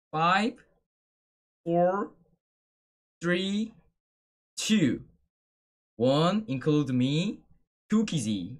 5, 4, 3, 2, 1. Include me, Cookies.